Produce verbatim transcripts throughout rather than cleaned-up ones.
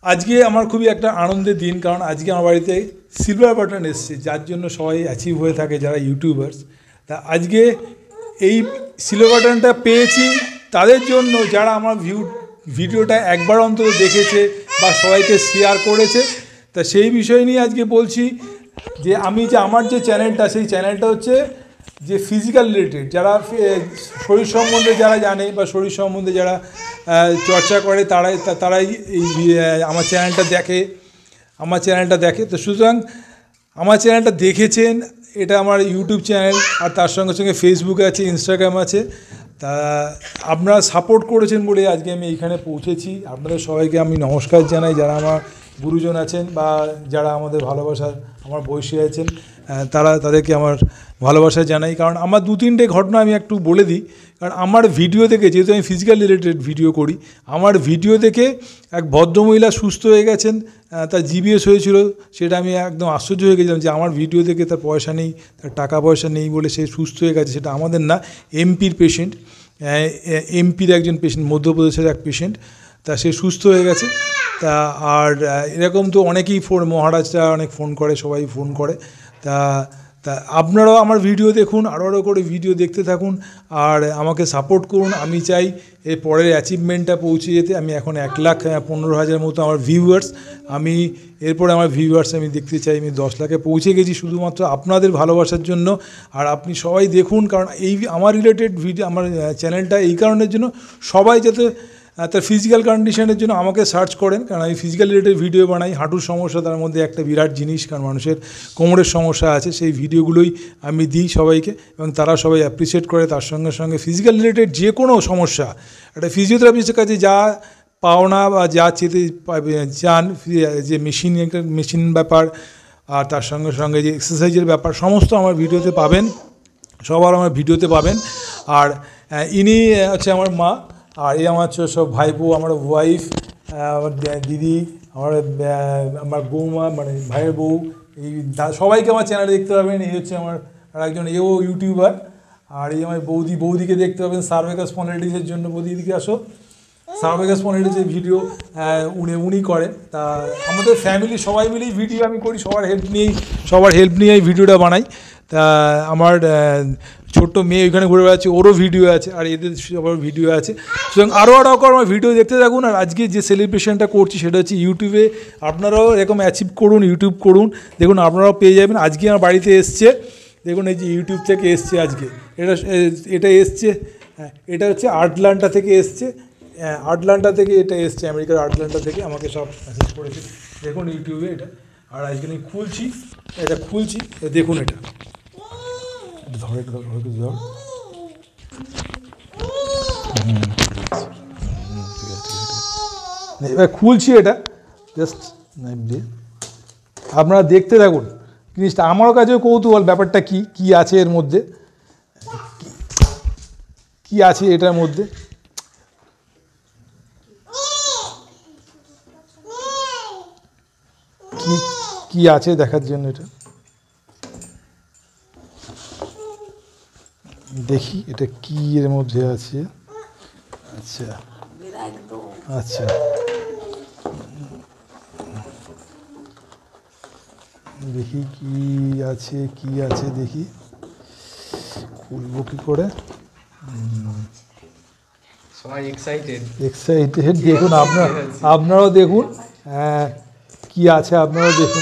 আজকে আমার খুবই একটা আনন্দের দিন, কারণ আজকে আমার বাড়িতে সিলভার বাটন এসছে, যার জন্য সবাই অ্যাচিভ হয়ে থাকে যারা ইউটিউবার্স। তা আজকে এই সিলভার বাটনটা পেয়েছি তাদের জন্য যারা আমার ভিউ ভিডিওটা একবার অন্তত দেখেছে বা সবাইকে শেয়ার করেছে। তা সেই বিষয় নিয়ে আজকে বলছি যে আমি যে আমার যে চ্যানেলটা, সেই চ্যানেলটা হচ্ছে যে ফিজিক্যাল রিলেটেড, যারা শরীর সম্বন্ধে যারা জানে বা শরীর সম্বন্ধে যারা চর্চা করে তারাই তারাই এই আমার চ্যানেলটা দেখে আমার চ্যানেলটা দেখে তো সুতরাং আমার চ্যানেলটা দেখেছেন, এটা আমার ইউটিউব চ্যানেল, আর তার সঙ্গে সঙ্গে ফেসবুক আছে, ইনস্টাগ্রাম আছে। তা আপনারা সাপোর্ট করেছেন বলে আজকে আমি এইখানে পৌঁছেছি। আপনাদের সবাইকে আমি নমস্কার জানাই, যারা আমার গুরুজন আছেন বা যারা আমাদের ভালোবাসার আমার বয়সী আছেন, তারা তাদেরকে আমার ভালোবাসা জানাই। কারণ আমার দু তিনটে ঘটনা আমি একটু বলে দিই। কারণ আমার ভিডিও দেখে, যেহেতু আমি ফিজিক্যাল রিলেটেড ভিডিও করি, আমার ভিডিও দেখে এক ভদ্রমহিলা সুস্থ হয়ে গেছেন, তার জিবিএস হয়েছিল, সেটা আমি একদম আশ্চর্য হয়ে গেছিলাম যে আমার ভিডিও দেখে তার পয়সা নেই, তার টাকা পয়সা নেই বলে সে সুস্থ হয়ে গেছে। সেটা আমাদের না, এমপির পেশেন্ট, এমপির একজন পেশেন্ট, মধ্যপ্রদেশের এক পেশেন্ট, তা সে সুস্থ হয়ে গেছে। তা আর এরকম তো অনেকেই ফোন, মহারাজরা অনেক ফোন করে, সবাই ফোন করে। তা তা আপনারাও আমার ভিডিও দেখুন, আরও আরও করে ভিডিও দেখতে থাকুন আর আমাকে সাপোর্ট করুন। আমি চাই এর পরের অ্যাচিভমেন্টটা পৌঁছে যেতে। আমি এখন এক লাখ পনেরো হাজার মতো আমার ভিউয়ার্স, আমি এরপরে আমার ভিউয়ার্স আমি দেখতে চাই আমি দশ লাখে পৌঁছে গেছি শুধুমাত্র আপনাদের ভালোবাসার জন্য। আর আপনি সবাই দেখুন, কারণ এই আমার রিলেটেড ভিডিও, আমার চ্যানেলটা এই কারণের জন্য সবাই যাতে তার ফিজিক্যাল কন্ডিশনের জন্য আমাকে সার্চ করেন, কারণ আমি ফিজিক্যাল রিলেটেড ভিডিও বানাই। হাঁটুর সমস্যা তার মধ্যে একটা বিরাট জিনিস, কারণ মানুষের কোমরের সমস্যা আছে, সেই ভিডিওগুলোই আমি দিই সবাইকে এবং তারা সবাই অ্যাপ্রিসিয়েট করে। তার সঙ্গে সঙ্গে ফিজিক্যাল রিলেটেড যে কোনো সমস্যা, একটা ফিজিওথেরাপিস্টের কাছে যা পাওনা বা যা চেতে চান, যে মেশিন, একটা মেশিন ব্যাপার, আর তার সঙ্গে সঙ্গে যে এক্সারসাইজের ব্যাপার, সমস্ত আমার ভিডিওতে পাবেন, সবার আমার ভিডিওতে পাবেন। আর ইনি হচ্ছে আমার মা, আর এই আমার সব ভাইপো, আমার ওয়াইফ, আমার দিদি, আমার আমার বৌমা, মানে ভাইয়ের বউ, এই সবাইকে আমার চ্যানেলে দেখতে পাবেন। এই হচ্ছে আমার আর একজন এও ইউটিউবার, আর এই আমার বৌদি, বৌদিকে দেখতে পাবেন সার্ভাইকাল স্পন্ডিলাইটিসের জন্য। বৌদি দিকে আসো, সার্ভাইকাল স্পন্ডিলাইটিসের ভিডিও উনি উনি করেন। তা আমাদের ফ্যামিলি সবাই মিলেই ভিডিও আমি করি, সবার হেল্প নিয়েই সবার হেল্প নিয়েই ভিডিওটা বানাই। তা আমার ছোট্ট মেয়ে ওইখানে ঘুরে বেড়াচ্ছে, ওরও ভিডিও আছে, আর এদের সবার ভিডিও আছে। সুতরাং আরও আরও করে আমার ভিডিও দেখতে থাকুন। আর আজকে যে সেলিব্রেশনটা করছি সেটা হচ্ছে ইউটিউবে, আপনারাও এরকম অ্যাচিভ করুন, ইউটিউব করুন, দেখুন আপনারাও পেয়ে যাবেন। আজকে আমার বাড়িতে এসছে, দেখুন এই যে ইউটিউব থেকে এসছে আজকে, এটা এটা এসছে, এটা হচ্ছে আটলান্টা থেকে এসছে, আটলান্টা থেকে এটা এসছে, আমেরিকার আটলান্টা থেকে আমাকে সব মেসেজ করেছে, দেখুন ইউটিউবে এটা। আর আজকে আমি খুলছি, এটা খুলছি, দেখুন এটা ধর, এটা ধর, ধর, এবার খুলছি এটা, জাস্ট আপনারা দেখতে থাকুন জিনিসটা। আমারও কাছেও কৌতূহল, ব্যাপারটা কি কি আছে এর মধ্যে, কি আছে এটার মধ্যে। কি কি আছে দেখার জন্য এটা দেখি, এটা কি এর মধ্যে আছে। আচ্ছা আচ্ছা, দেখি কি আছে, কি আছে দেখি, খুলবো কি করে। সবাই এক্সাইটেড এক্সাইটেড দেখুন, আপনারা আপনারাও দেখুন হ্যাঁ কি আছে, আপনারাও দেখুন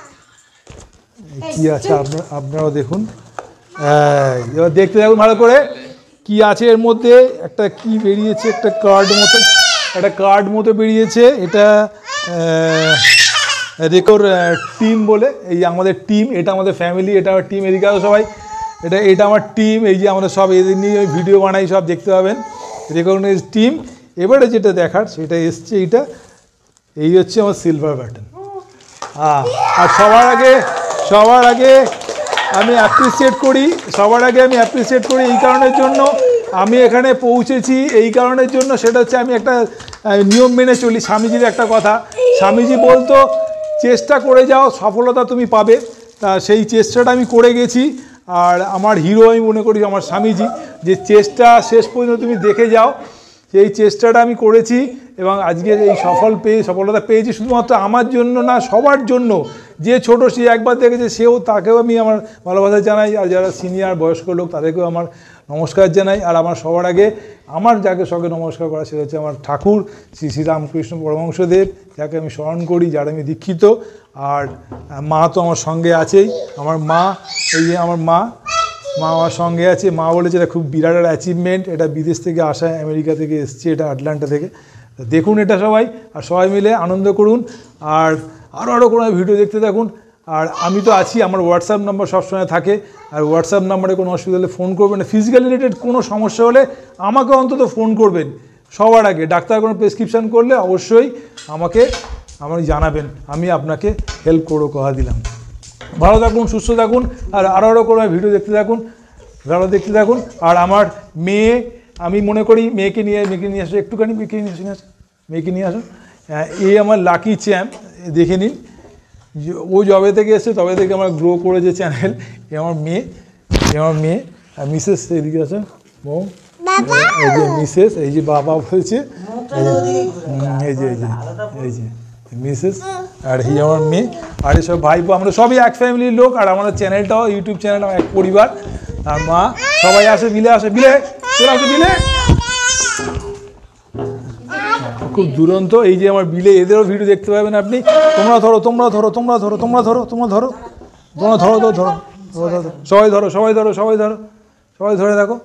কি আছে, আপনারা আপনারাও দেখুন। এবার দেখতে থাকুন ভালো করে কি আছে এর মধ্যে। একটা কি বেরিয়েছে, একটা কার্ড মতো, একটা কার্ড মতো বেরিয়েছে। এটা রেকর্ড টিম বলে, এই আমাদের টিম, এটা আমাদের ফ্যামিলি, এটা আমার টিম। এদিকে আসো সবাই, এটা এটা আমার টিম, এই যে আমরা সব এদের নিয়ে ভিডিও বানাই, সব দেখতে পাবেন, রেকগনাইজ টিম। এবারে যেটা দেখার সেটা এসছে, এইটা এই হচ্ছে আমার সিলভার বাটন। হ্যাঁ, আর সবার আগে সবার আগে আমি অ্যাপ্রিসিয়েট করি, সবার আগে আমি অ্যাপ্রিসিয়েট করি এই কারণের জন্য, আমি এখানে পৌঁছেছি এই কারণের জন্য, সেটা হচ্ছে আমি একটা নিয়ম মেনে চলি। স্বামীজির একটা কথা, স্বামীজি বলতো চেষ্টা করে যাও, সফলতা তুমি পাবে। তা সেই চেষ্টাটা আমি করে গেছি। আর আমার হিরো আমি মনে করি আমার স্বামীজি, যে চেষ্টা শেষ পর্যন্ত তুমি দেখে যাও, সেই চেষ্টাটা আমি করেছি এবং আজকে এই সফল পেয়ে সফলতা পেয়েছি শুধুমাত্র আমার জন্য না, সবার জন্য। যে ছোটো সে একবার দেখেছে সেও, তাকেও আমি আমার ভালোবাসা জানাই। আর যারা সিনিয়র বয়স্ক লোক তাদেরকেও আমার নমস্কার জানাই। আর আমার সবার আগে আমার যাকে সঙ্গে নমস্কার করা সেটা হচ্ছে আমার ঠাকুর শ্রী শ্রী রামকৃষ্ণ পরমহংসদেব, যাকে আমি স্মরণ করি, যার আমি দীক্ষিত। আর মা তো আমার সঙ্গে আছেই, আমার মা, এই যে আমার মা মা আমার সঙ্গে আছে। মা বলেছে এটা খুব বিরাট একটা অ্যাচিভমেন্ট, এটা বিদেশ থেকে আসা, আমেরিকা থেকে এসছে, এটা আটলান্টা থেকে। দেখুন এটা সবাই, আর সবাই মিলে আনন্দ করুন, আর আরও আরও কোনো ভিডিও দেখতে থাকুন। আর আমি তো আছি, আমার হোয়াটসঅ্যাপ নাম্বার সবসময় থাকে, আর হোয়াটসঅ্যাপ নাম্বারে কোনো অসুবিধা হলে ফোন করবেন। ফিজিক্যাল রিলেটেড কোনো সমস্যা হলে আমাকে অন্তত ফোন করবেন সবার আগে। ডাক্তার কোনো প্রেসক্রিপশান করলে অবশ্যই আমাকে আমাকে জানাবেন, আমি আপনাকে হেল্প করবো, কথা দিলাম। ভালো থাকুন, সুস্থ থাকুন, আর আরও আরও কোনো ভিডিও দেখতে থাকুন, ভালো দেখতে থাকুন। আর আমার মেয়ে, আমি মনে করি মেয়েকে নিয়ে মেয়েকে নিয়ে আসো একটুখানি, মেয়েকে নিয়ে আসুন, আসুন মেয়েকে নিয়ে আসুন। এই আমার লাকি চ্যাম্প, দেখে নিন, ও যবে থেকে এসছে তবে থেকে আমার গ্রো করেছে চ্যানেল। এ আমার মেয়ে, এ আমার মেয়ে। আর মিসেস এদিকে আছে, বউ, এই যে মিসেস, এই যে বাবা বলছে, এই যে এই যে এই যে মিসেস, আর এই আমার মেয়ে। আর এসব ভাইপো, আমরা সবই এক ফ্যামিলির লোক। আর আমাদের চ্যানেলটাও, ইউটিউব চ্যানেলটাও এক পরিবার। আর মা, সবাই আসে, বিলে আসে, বিলে চলে আসে, বিলে খুব দুরন্ত। এই যে আমার বিলে, এদেরও ভিডিও দেখতে পাবেন আপনি। তোমরা ধরো, তোমরা ধরো, তোমরা ধরো, তোমরা ধরো, তোমরা ধরো, তোমরা ধরো, ধরো, ধরো, সবাই ধরো, সবাই ধরো, সবাই ধরো, সবাই ধরে দেখো,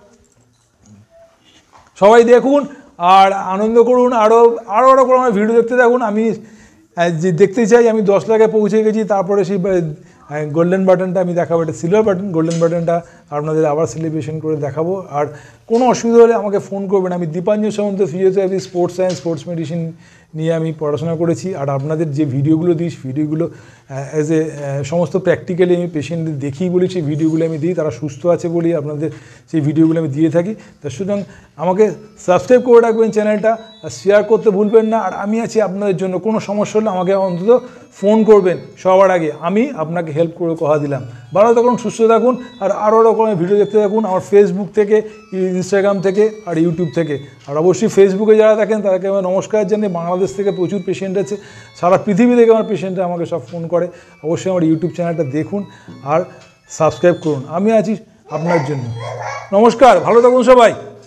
সবাই দেখুন আর আনন্দ করুন। আরও আরও আরও করে আমার ভিডিও দেখতে থাকুন। আমি যে দেখতে চাই, আমি দশ লাখে পৌঁছে গেছি। তারপরে সেই গোল্ডেন বাটনটা আমি দেখাবো, এটা সিলভার বাটন, গোল্ডেন বাটনটা আপনাদের আবার সেলিব্রেশন করে দেখাবো। আর কোনো অসুবিধা হলে আমাকে ফোন করবেন। আমি Dipanjan Samanta, physiotherapy, sports science, sports medicine নিয়ে আমি পড়াশোনা করেছি। আর আপনাদের যে ভিডিওগুলো দিই, ভিডিওগুলো অ্যাজ এ সমস্ত প্র্যাকটিক্যালি আমি পেশেন্টদের দেখি বলি, সেই ভিডিওগুলো আমি দিই। তারা সুস্থ আছে বলি আপনাদের সেই ভিডিওগুলো আমি দিয়ে থাকি। তা সুতরাং আমাকে সাবস্ক্রাইব করে রাখবেন চ্যানেলটা, আর শেয়ার করতে ভুলবেন না। আর আমি আছি আপনাদের জন্য, কোনো সমস্যা হলে আমাকে অন্তত ফোন করবেন সবার আগে, আমি আপনাকে হেল্প করে কথা দিলাম। ভালো থাকুন, সুস্থ থাকুন, আর আরও রকমের ভিডিও দেখতে থাকুন আমার ফেসবুক থেকে, ইনস্টাগ্রাম থেকে, আর ইউটিউব থেকে। আর অবশ্যই ফেসবুকে যারা থাকেন তাদেরকে আমি নমস্কার জানাই। বাংলাদেশ থেকে প্রচুর পেশেন্ট আছে, সারা পৃথিবী থেকে আমার পেশেন্টরা আমাকে সব ফোন করে। অবশ্যই আমার ইউটিউব চ্যানেলটা দেখুন আর সাবস্ক্রাইব করুন, আমি আছি আপনার জন্য। নমস্কার, ভালো থাকুন সবাই।